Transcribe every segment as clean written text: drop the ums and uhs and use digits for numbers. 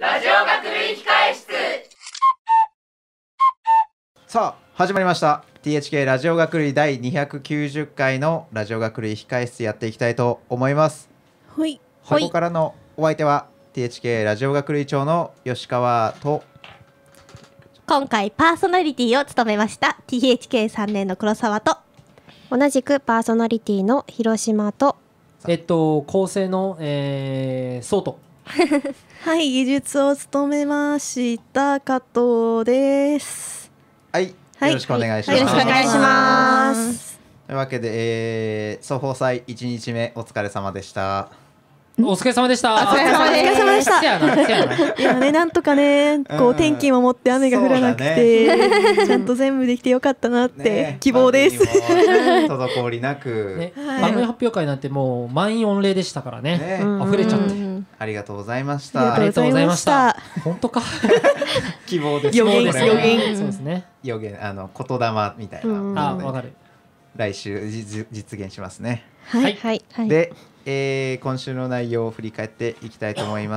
ラジオ学類控室。 さあ始まりました THK ラジオ学類第290回のラジオ学類控室やっていきたいと思います。 はい。 ここからのお相手は THK ラジオ学類長の吉川と、 今回パーソナリティを務めました THK3 年の黒沢と、 同じくパーソナリティの広島と、 構成のソート。 はい、技術を務めました加藤です。 はい、 はい、 よろしくお願いします。 よろしくお願いします。 というわけで、双方祭1日目お疲れ様でした。 お疲れ様でした。 お疲れ様でした。 せやな。 いやね、なんとかね、こう天気も持って雨が降らなくて、ちゃんと全部できてよかったなって希望です。 滞りなく、 番組発表会なんてもう満員御礼でしたからね。溢れちゃって。 ありがとうございました。 ありがとうございました。 本当か。 希望です。 予言そうですね。 予言、言霊みたいな。 あ、わかる。 来週実現しますね。 はいはい。 で、今週の内容を振り返っていきたいと思います。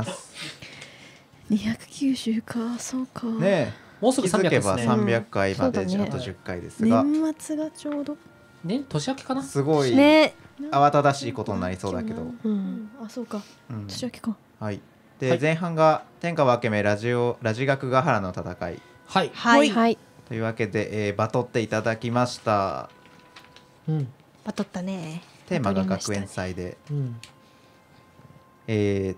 290か、そうか。 ね、 もうすぐ300ですね。 気づけば300回まであと10回ですが、 年末がちょうどね、年明けかな。 すごいね、 慌ただしいことになりそうだけど、 あ、そうか。年明けか。 はい。で、前半が天下分け目ラジ学ヶ原の戦い。 はいはい。 というわけで、バトっていただきました。 バトったね。 テーマが学園祭で、 うん。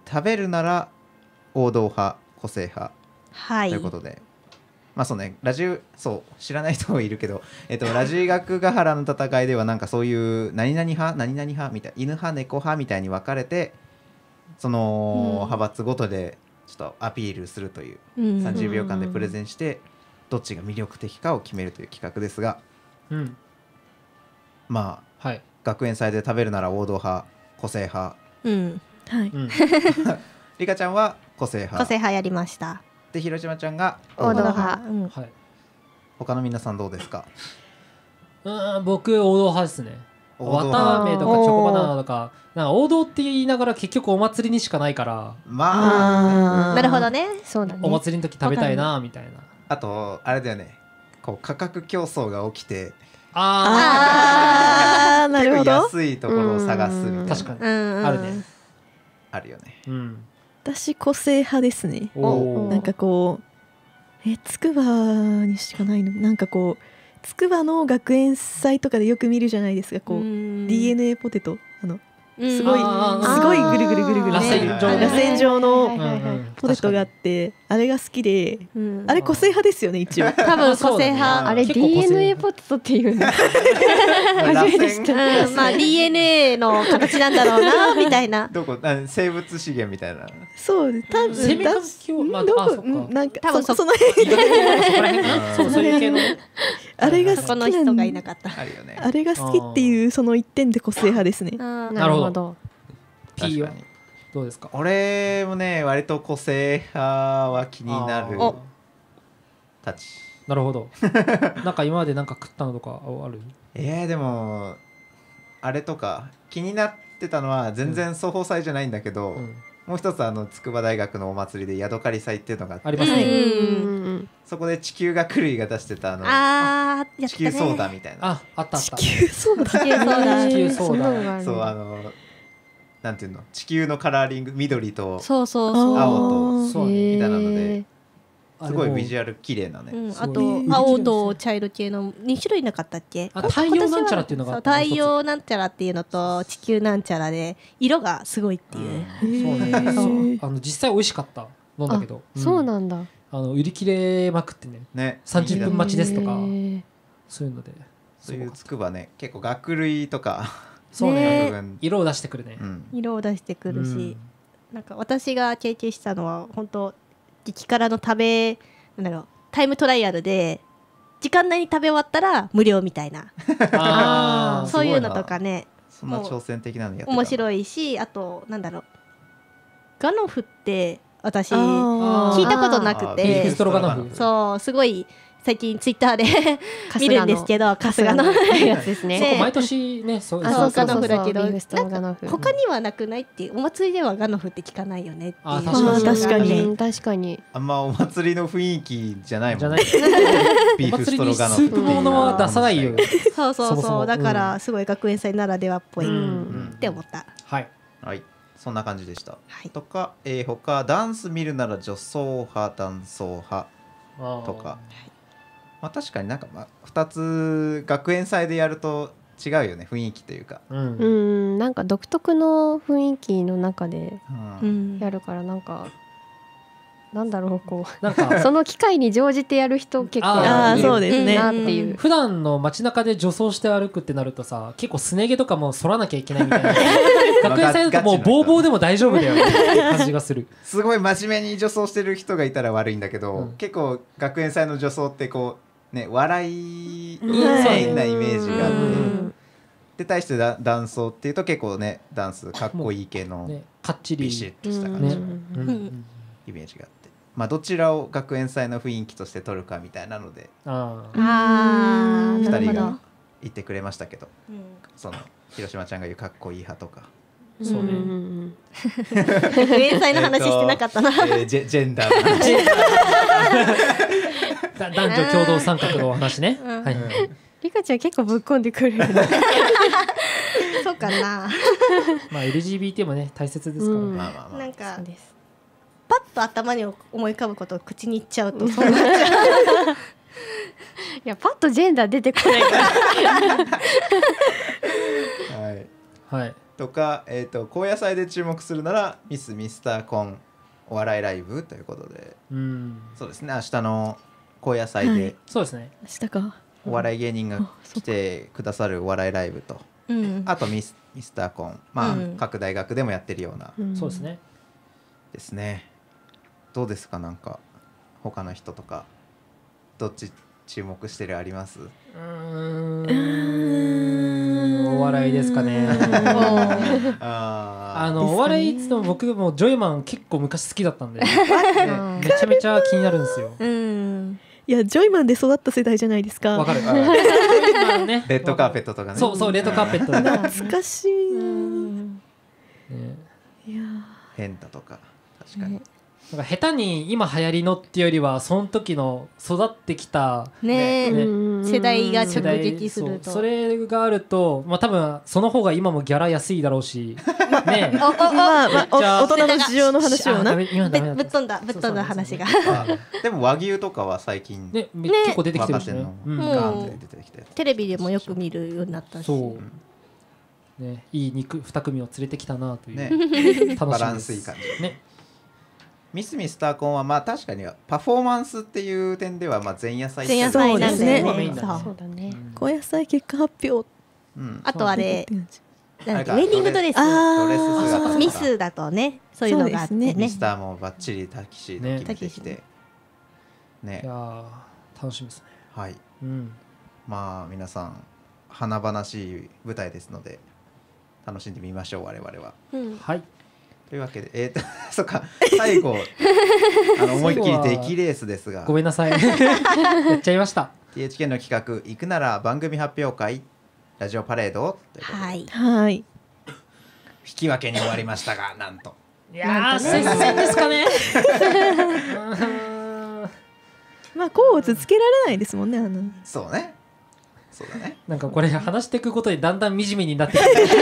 食べるなら王道派個性派はい。 ということで、まあそうね、そう知らない人もいるけど、ラジ学ヶ原の戦いではなんかそういう何々派何々派みたいな、犬派猫派みたいに分かれて、その派閥ごとでちょっとアピールするという30秒間でプレゼンしてどっちが魅力的かを決めるという企画ですが、まあ、学園祭で食べるなら王道派個性派、 はい。 リカちゃんは個性派やりました。 で、広島ちゃんが王道派。 他の皆さんどうですか？ 僕王道派ですね。綿あめとかチョコバナナとか、なんか王道って言いながら結局お祭りにしかないから、 まあ、 なるほどね。 そうだね。 お祭りの時食べたいなみたいな。 あとあれだよね、こう価格競争が起きて、 なるほど。 安いところを探すみたいな。 確かにあるね。 あるよね。 私個性派ですね。なんかこうつくばにしかないの、なんかこうつくばの学園祭とかでよく見るじゃないですか、こう DNA ポテト、すごいぐるぐるぐるぐるね、螺旋状のポテトがあって、あれが好きで、あれ個性派ですよね一応。 多分個性派。 あれ DNA ポテトっていうの初めて知った。 まあ DNA の形なんだろうなみたいな。 どこ生物資源みたいな。 そう、多分生命環境、 なんか多分その辺そういう系の。 あれが好きそこの人がいなかった。 あるよね。 あれが好きっていうその一点で個性派ですね。 なるほど。 P はどうですか？ 俺もね、割と個性派は気になるたち。 なるほど。なんか今までなんか食ったのとかある？ でもあれとか気になってたのは全然双方祭じゃないんだけど、もう一つ筑波大学のお祭りでヤドカリ祭っていうのがありますね。 そこで地球学類が出してた地球ソーダみたいな。 あった。 地球ソーダ。 地球ソーダ。 そう、なんていうの、地球のカラーリング、緑と青とみたいなので、 すごいビジュアル綺麗なね。 あと青と茶色系の2種類なかったっけ？ 太陽なんちゃらっていうのがあった。 太陽なんちゃらっていうのと地球なんちゃらで色がすごいっていう。 そうね。実際美味しかった飲んだけど。 そうなんだ。 売り切れまくってね。30分待ちですとかそういうので。 そういう筑波ね、結構学類とかそうね、色を出してくるね。 色を出してくるし、なんか私が経験したのは本当激辛のタイムトライアルで時間内に食べ終わったら無料みたいなそういうのとかね、 そんな挑戦的なのやってた。 面白いし、あとガノフって私聞いたことなくて、 ビーフストロガノフ、 そうすごい最近ツイッターで見るんですけど、春日のやつですね。 そこ毎年ね、そうガノフだけど、 ビーフストロガノフ。 他にはなくないっていう、お祭りではガノフって聞かないよねっていう。 あ、 確かにうん確かに。 あんまお祭りの雰囲気じゃないもんじゃない。 ビーフストロガノフお祭りにスープものは出さないよ。 そうそうそもそもそう、だからすごい学園祭ならではっぽいって思った。 はい。 はいそんな感じでした、 はいとか、他ダンス見るなら女装派男装派とか、まあ確かになんか、2つ学園祭でやると違うよね雰囲気というか、 なんか独特の雰囲気の中でうんやるからなんかなんだろうこなんうかその機会に乗じてやる人結構あーいるそうですねなっていう。 普段の街中で女装して歩くってなるとさ、結構すね毛とかも剃らなきゃいけないみたいな。学園祭だともうボーボーでも大丈夫だよって感じがする。 すごい真面目に女装してる人がいたら悪いんだけど、結構学園祭の女装ってこうね笑いメインなイメージがあって、で対してダンソーっていうと結構ねダンスかっこいい系のね、かっちりビシッとした感ね。 じのうんイメージがあって、まあどちらを学園祭の雰囲気として取るかみたいなのでああー、 2 なるほど人が。言ってくれましたけど、その広島ちゃんが言うかっこいい派とかあ、そうね。 学園祭の話してなかったな。 ジェンダーの話男女共同参画のお話ね。はいはい。 リカちゃん結構ぶっこんでくるよね。 そうかな。 まあ LGBT もね大切ですから。 うんまあまあまあなんかそうです。 パッと頭に思い浮かぶことを口に言っちゃうとそうなっちゃう。 いやパッとジェンダー出てこないから。 はいはい。 とか、高野祭で注目するならミスターコンお笑いライブということで、 うん。 そうですね明日の高野祭でそうですね。 明日か。 お笑い芸人が来てくださるお笑いライブと、 うんあとミスターコンまあ、 うん各大学でもやってるようなそうですね。 ですね。どうですかなんか他の人とかどっち注目してるあります？ お笑いですかね。お笑いいつも僕もジョイマン結構昔好きだったんで、めちゃめちゃ気になるんですよ。 うんいやジョイマンで育った世代じゃないですか。 わかる。 あジョイマンね。 レッドカーペットとかね。 そうそうレッドカーペットでね。 懐かしいな。いや変太とか確かに。 なんか下手に今流行りのっていうよりはその時の育ってきたねえ、 ね世代が直世代撃すると。 そうそれがあると、まあ多分その方が今もギャラ安いだろうし、ね。 まあまあじゃあ大人の事情の話をな。 今ダメだぶっ飛んだ話が。 あでも和牛とかは最近ね結構出てきてるしね若手の。 うんガンって出てきて、 テレビでもよく見るようになったし。 そう。ね、いい2組を連れてきたなという、 ね楽しみです。 バランスいい感じ。 ね。 ミスターコンはまあ確かにパフォーマンスっていう点ではまあ前夜祭前夜祭なんだよそうですねメインだねね。 そうだね。 高野菜結果発表。 うんあとあれって感じなんだっけウェディングドレス。 あドレス姿とかミスだとね、そういうのがあってそうですねミス。ターもバッチリタキシード決めてきて、ねいやー楽しみですね。 はいうん。 まあ皆さん華々しい舞台ですので楽しんでみましょう我々は。 うんはい。 というわけでそっか最後思いっきり出来レースですがごめんなさい。やっちゃいました。 THK の企画行くなら番組発表会ラジオパレードということで、 はい。 はい。 引き分けに終わりましたがなんといやー接戦ですかね。 まあこう続けられないですもんねそうねそうだね、 なんかこれ話していくことでだんだん惨めになってきて、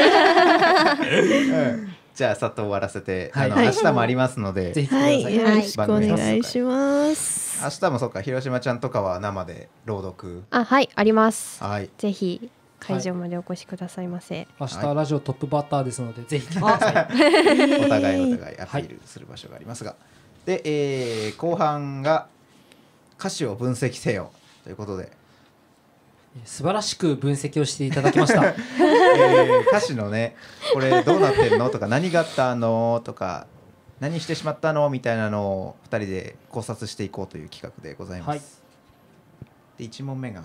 じゃあさっと終わらせて、 はい明日もありますので、 ぜひ来てください。 はい、よろしくお願いします。 明日もそうか広島ちゃんとかは生で朗読あはいあります。 はいぜひ会場までお越しくださいませ。 明日ラジオトップバッターですので、ぜひ来てください。 お互いアピールする場所がありますが、で、後半が歌詞を分析せよということで、 素晴らしく分析をしていただきました。 歌詞のねこれどうなってるのとか何があったのとか何してしまったのみたいなのを2人で考察していこうという企画でございます、 はいで1問目が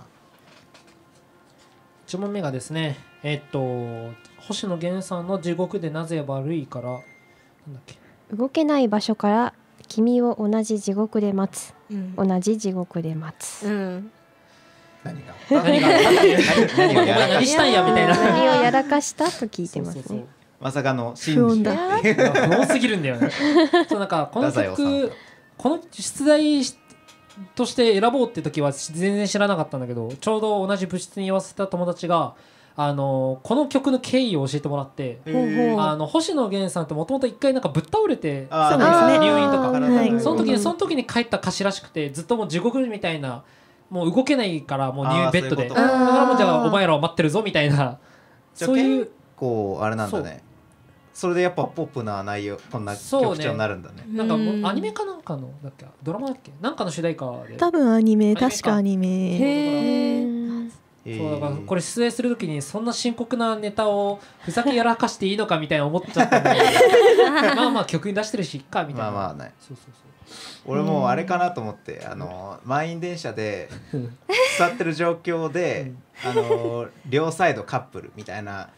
1問目がですね、星野源さんの地獄でなぜ悪いから、なんだっけ。 動けない場所から君を同じ地獄で待つ、 うん同じ地獄で待つ、 うん何が何が何をやらかし何したんやみたいな何をやらかしたと聞いてますね。 そうそうまさかの真実だっていうそう多すぎるんだよねそうなんかこの太宰治曲この出題として選ぼうって時は全然知らなかったんだけど、ちょうど同じ部室に居合わせた友達がこの曲の経緯を教えてもらって、星野源さんってもともと一回なんかぶっ倒れてあーそうですね入院とか、 はいその時に帰った歌詞らしくて、ずっともう地獄みたいな、もう動けないからもう入院ベッドで、だそういうことからもうじゃあお前らを待ってるぞみたいな、 じゃあそういうこうあれなんだね。それでやっぱポップな内容、こんなそうね曲調になるんだね。 なんかもうアニメかなんかのだっけ、ドラマだっけ、なんかの主題歌で多分アニメ、 か確かアニメ。 へーそうだからこれ出演するときにそんな深刻なネタをふざけやらかしていいのかみたいな思っちゃったんでまあまあ曲に出してるしいっかみたいな。 まあまあね。 そうそう俺もうあれかなと思って満員電車で座ってる状況で両サイドカップルみたいな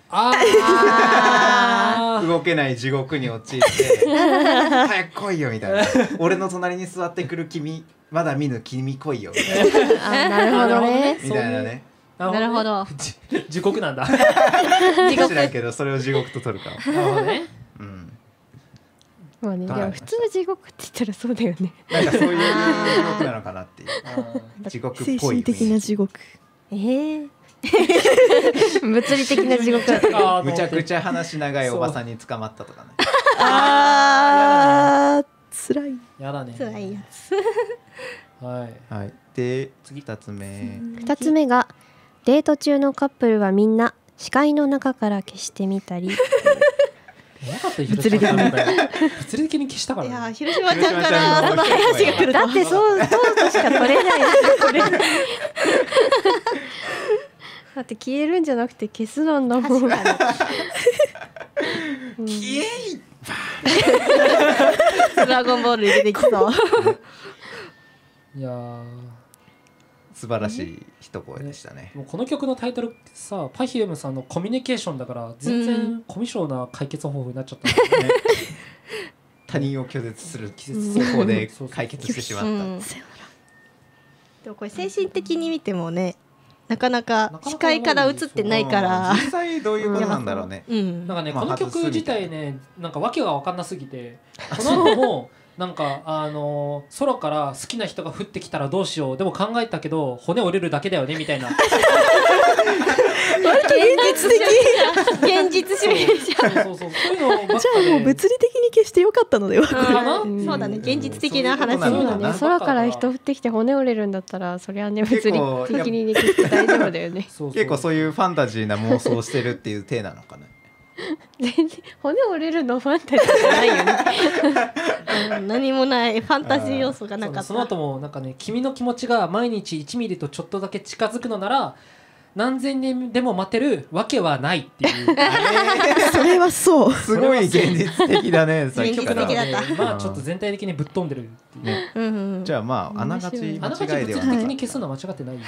あ動けない地獄に陥って早く来いよみたいな、俺の隣に座ってくる君まだ見ぬ君来いよみたいなあ、なるほどね。 みたいなね。 なるほど地獄なんだ。 知らんけどそれを地獄と取るかも。 なるほどね。 うんまあね、ではいも普通地獄って言ったらそうだよね。 なんかそういう地獄なのかなっていう地獄っ精ぽい神的な地獄。 物理的な地獄だった。 むちゃくちゃ話長いおばさんに捕まったとかね。 あー、つらい。 やだね。 辛いやはい。 はい。で次 2つ目。 2つ目がデート中のカップルはみんな視界の中から消してみたり。 なかった物理的に物理的に消したかついやらね。 広島ちゃんからその話が来るとだってそうとしか取れないこれ。だって消えるんじゃなくて消すなんだもん。 確かにイエーイ。 ドラゴンボールに出てきそういやー素晴らしい一声でしたね。 もうこの曲のタイトルさ、パヒウムさんのコミュニケーションだから全然コミュ障な解決方法になっちゃったんだよね。 他人を拒絶する拒絶方法で解決してしまった。 うんでもこれ精神的に見てもね、なかなか視界から映ってないから実際どういうことなんだろうね。 うんなんかね、 まあこの曲自体ね、なんか訳が分かんなすぎて、この後もなんか空から好きな人が降ってきたらどうしよう、でも考えたけど骨折れるだけだよねみたいな。 現実主義じゃんそうそういうのばっかで。 じゃあもう物理的に消してよかったのでは。 かな。 うんそうだね、現実的な話そういうことなだそうだね。空から人降ってきて骨折れるんだったらそりゃね物理結構的にできて大丈夫だよね。 そうそう結構そういうファンタジーな妄想をしてるっていう体なのかな。 全然骨折れるのファンタジーじゃないよね。 うん何もないファンタジー要素がなかったその後もなんかね、君の気持ちが毎日1ミリとちょっとだけ近づくのなら何千年でも待てるわけはないっていうそれはそう。 すごい現実的だね。さっきから現実的だったまあちょっと全体的にぶっ飛んでるっていう。 ね。 うんうんじゃあまああながちあながち間違いで物理的はなかっに消すのは間違ってない。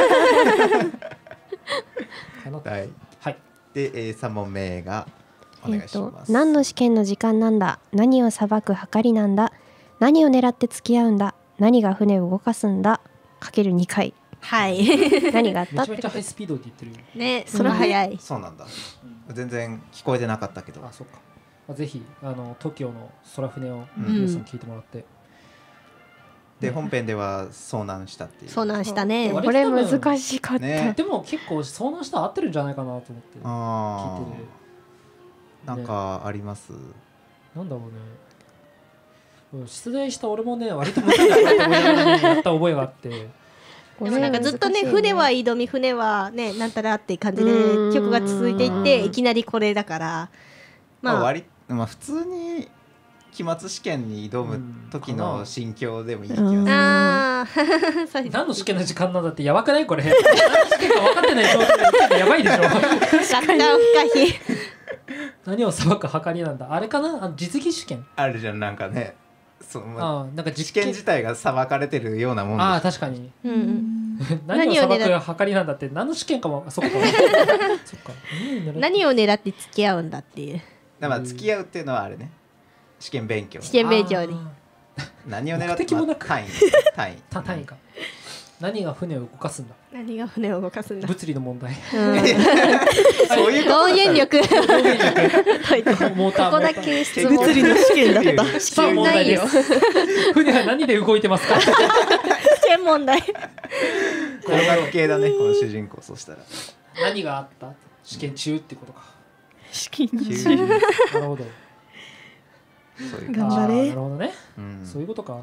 かなた。はい。 はい。 で3問目がお願いします。 何の試験の時間なんだ、何を裁くはりなんだ、何を狙って付き合うんだ、何が船を動かすんだかける2回。 はい何があっめちゃめちゃたってことハイスピードで言ってるよ。 ね、それ早いそうなんだ。全然聞こえてなかったけど。 あ、そっか。まあぜひTOKIO の空船をうん皆さん聞いてもらって。 で本編では遭難したっていう。 遭難したねうんこれ難しかった、 ねでも結構遭難したら合ってるんじゃないかなと思って聞あいてる。 あ。なんかあります。 なんだろうね。出題した俺もね、割と無理だなって思いながらねやった覚えがあって。 でもなんかずっとね、船は挑み船はねなんたらって感じでうん曲が続いていっていきなりこれだからまあ普通に期末試験に挑む時の心境でもいい気がする。 うんあーそうです何の試験の時間なんだってやばくないこれ。何の試験か分かってない状態で言っててやばいでしょ。 若干不可避何を裁くはかりなんだ。あれかな、実技試験。 あるじゃんなんかね。そうああ、なんか試実験験自体が裁かれてるようなもんです。 ああ、確かに。 うんうん何を裁くはかりなんだって何の試験かも。そっか。そっか。 何を狙って付き合うんだっていうだから付き合うっていうのはあれね。試験勉強。 試験勉強にあ何を狙って目的もなく単位単位か。何が船を動かすんだ。 何が船を動かすんだ。 物理の問題。 そういう動員力。 モーター。 ここだけ質問。 物理の試験だった試験ないよ。 船は何で動いてますか。 試験問題。 工学系だねこの主人公。そしたら何があった。試験中ってことか。 試験急になるほど。 そういう頑張れあーなるほどね。 うんそういうことか。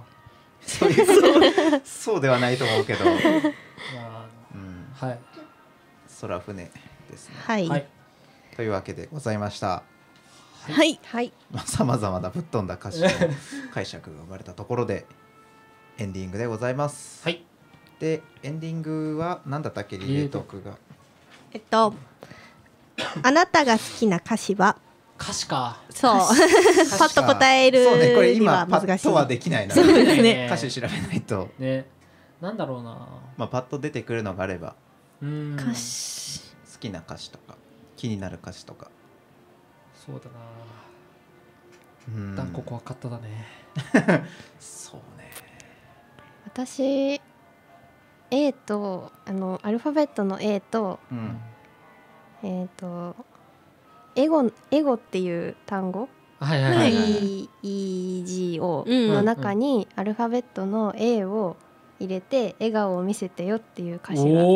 そうではないと思うけど、 まうん、 あはい空船ですね。 はい。 はい。 というわけでございました。 はいはい。 さまざまなぶっ飛んだ歌詞の解釈が生まれたところでエンディングでございます。 はい。 でエンディングは何だったっけリレートークが。 あなたが好きな歌詞は。 歌詞か。 そう。パッと答えるそうねこれに今パは難しい。 ッとはできないな。 そうですね歌詞調べないと、 ね。なんだろうな。 まあ、パッと出てくるのがあれば歌詞好きな歌詞とか気になる歌詞とか。 そうだな。 うん断固怖かっただね。 そうね。 私 A とアルファベットの A とうんエゴっていう単語、 はいはいはいはい。 EGO うんの中にアルファベットの A を入れて笑顔を見せてよっていう歌詞が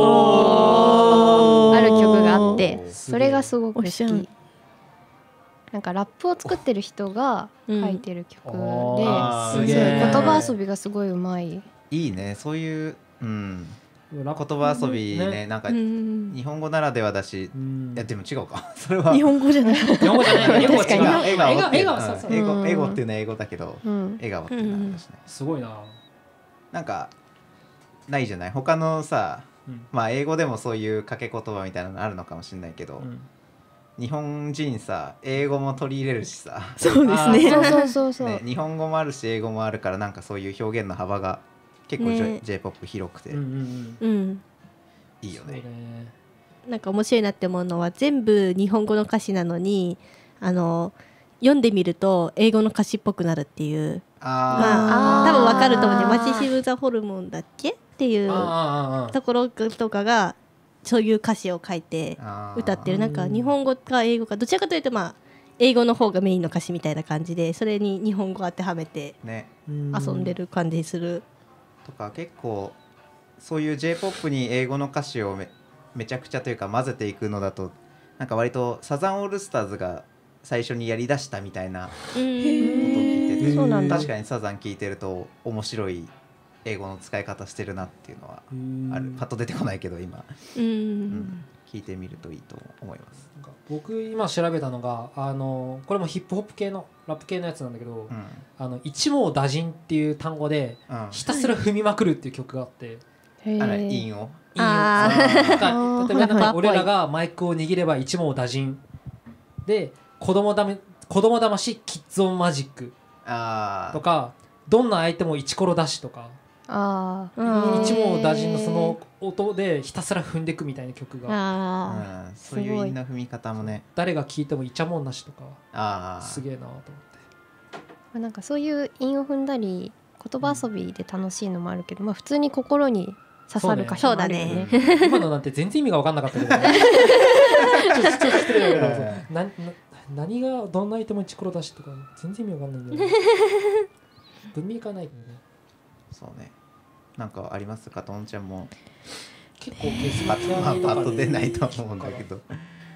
おーある曲があっておーそれがすごく好おしゃんき。なんかラップを作ってる人が書いてる曲で、 あーすごいすげー言葉遊びがすごいうまい。 いいねそういう、うん、言ラップ葉遊びねなんかうん日本語ならではだし、 うんいやでも違うかそれは日本語じゃない日本語じゃない。英語は違う。 笑顔っていう笑顔そうそう。 英語うん英語っていうのは英語だけどうん、 笑顔っていうのはあるしね、 すごいな。 なんかないじゃない他のさうんまあ英語でもそういう掛け言葉みたいなのあるのかもしれないけど、 うん日本人さ英語も取り入れるしさ、 そうですあねそうそうそうそう、 ね、日本語もあるし英語もあるからなんかそういう表現の幅が結構ね J-POP 広くてうんうんうん。 そういいよね。 ね。 なんか面白いなって思うのは全部日本語の歌詞なのに読んでみると英語の歌詞っぽくなるっていうまあ多分わかると思うんでマチシブ・ザ・ホルモンだっけっていうあところとかがそういう歌詞を書いて歌ってるなんか日本語か英語かどちらかというとまあ英語の方がメインの歌詞みたいな感じでそれに日本語当てはめてね遊んでる感じする。 とか結構そういう J-POP に英語の歌詞をめちゃくちゃというか混ぜていくのだとなんか割とサザンオールスターズが最初にやりだしたみたいなことを聞いてて、 そうなんだ確かにサザン聞いてると面白い英語の使い方してるなっていうのはあるパッと出てこないけど今、 うん聞いてみるといいと思います。 なんか僕今調べたのがこれもヒップホップ系のラップ系のやつなんだけど一網打尽っていう単語でうんひたすら踏みまくるっていう曲があってへーあれ韻をいいよあなんか例えばなんかラッパーっぽい俺らがマイクを握れば一網打尽で子供騙しキッズオンマジックあとかどんな相手もイチコロ出しとかあうんー一網打尽のその音でひたすら踏んでいくみたいな曲があうん、そういう韻の踏み方もね誰が聴いてもイチャモンなしとかあすげえなと思ってなんかそういう韻を踏んだり言葉遊びで楽しいのもあるけど、まあ普通に心に刺さる歌詞もあるよね。 そうだ今のなんて全然意味が分かんなかったけど、ね、ちょっと失礼だけど何がどんな相手もイチコロ出しとか全然意味分かんないんだよね文明がないよねそうねなんかありますかとんちゃんも結構ゲスパッマと出ないと思うんだけど加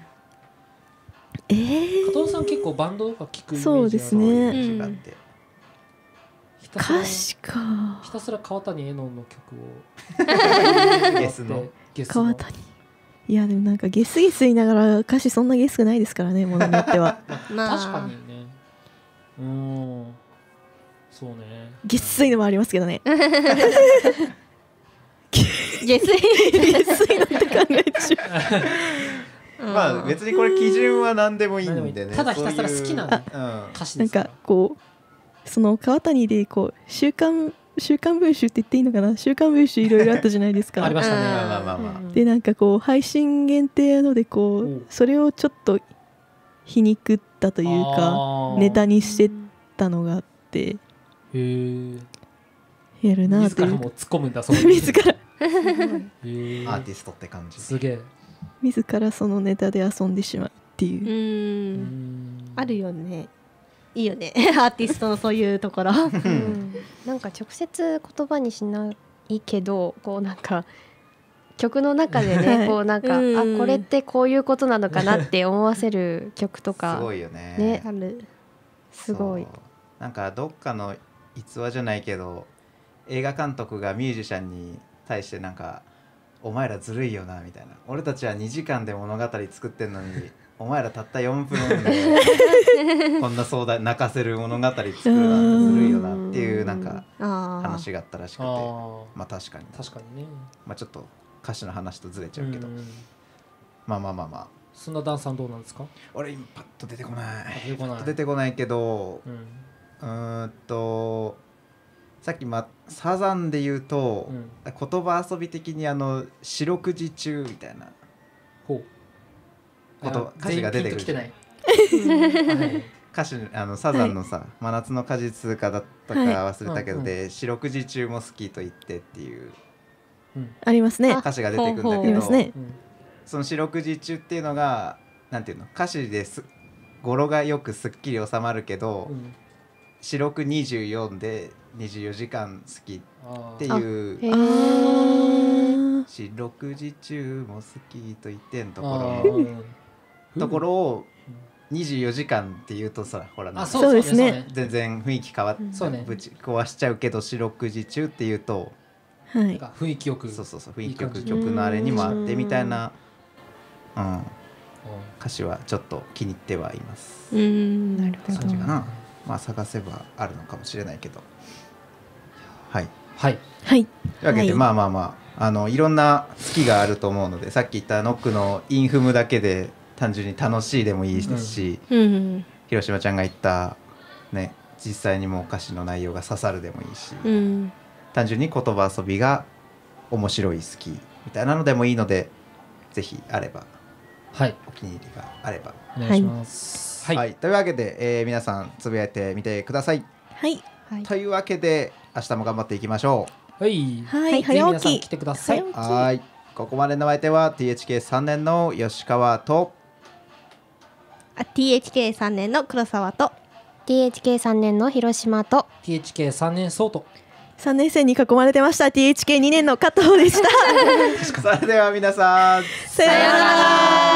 藤さん結構バンドとか聞くイメージそうですねそういうイメージがあってひたすら歌詞かひたすら川谷絵音の曲をゲスのゲスの川谷いやでもなんかゲスゲス言いながら歌詞そんなゲスくないですからねものによってはまあ確かにねそうねゲスいのもありますけどね下水ゲスいのって考えてしまうまあ別にこれ基準は何でもいいんでねただひたすら好きなそういう歌詞なんですからかこうその川谷でこう週刊文集って言っていいのかな週刊文集いろいろあったじゃないですかありましたねまあまあまあまあでなんかこう配信限定のでこおううそれをちょっと皮肉ったというかあーネタにしてたのがあってへえ。 やるなという自らもう突っ込むんだその自らへえ。 アーティストって感じ。 すげえ。 自らそのネタで遊んでしまうっていうう、 あるよね。いいよねアーティストのそういうところなんか直接言葉にしないけどこうなんか曲の中でね、 はいこうなんか、あこれってこういうことなのかなって思わせる曲とかすごいよね。 ねある。 すごいそうなんかどっかの逸話じゃないけど、映画監督がミュージシャンに対してなんかお前らずるいよなみたいな、俺たちは2時間で物語作ってんのにお前らたった4分でこんな壮大泣かせる物語作るなんてずるいよなっていうなんか話があったらしくて、まあ確かに確かにね。 まあちょっと歌詞の話とずれちゃうけど、 うんまあまあまあまあ砂ダンさんどうなんですか？ 俺今パッと出てこない出てこない。 出てこないけど、 うんさっき、サザンで言うと、 うん言葉遊び的に四六時中みたいなほう。 歌詞が出てくる全員ピンときてない。はい歌詞サザンのさ、真夏の果実かだったか忘れたけど、で四六時中も好きと言ってっていうありますね。 歌詞が出てくるんだあけど、 りますね。 その四六時中っていうのがなんていうの、歌詞です語呂がよくすっきり収まるけど、四六24で24時間好きっていうへあー四六時中も好きと言ってんところあのーところを24時間って言うとさ、ほらなんかそうですね全然雰囲気変わってそうねぶち壊しちゃうけど、四六時中って言うとはい。 なんか雰囲気よく。 そうそうそう、雰囲気よくいい感じ曲のあれにもあってみたいな、うん、 うん歌詞はちょっと気に入ってはいますなるほど感じかな。まあ探せばあるのかもしれないけど、はいはい。 はい。 というわけで、 はいまあまあまあいろんな好きがあると思うので、さっき言ったノックのインフムだけで単純に楽しいでもいいですし、 うん広島ちゃんが言ったね、実際にもう歌詞の内容が刺さるでもいいし、 うん単純に言葉遊びが面白い好きみたいなのでもいいので、ぜひあればはい。 お気に入りがあれば、 お願いします。はい。 というわけで、皆さんつぶやいてみてください。 はい。 というわけで明日も頑張っていきましょはい。 はい。 ぜひ皆早起き。 さん来てください。 早起きう。はいここまでのお相手は THK3 年の吉川と、 THK3 年の黒沢と THK3 年の広島と THK3 年相当。 3年生に囲まれてました THK2 年の加藤でした。 それでは皆さんさようなら。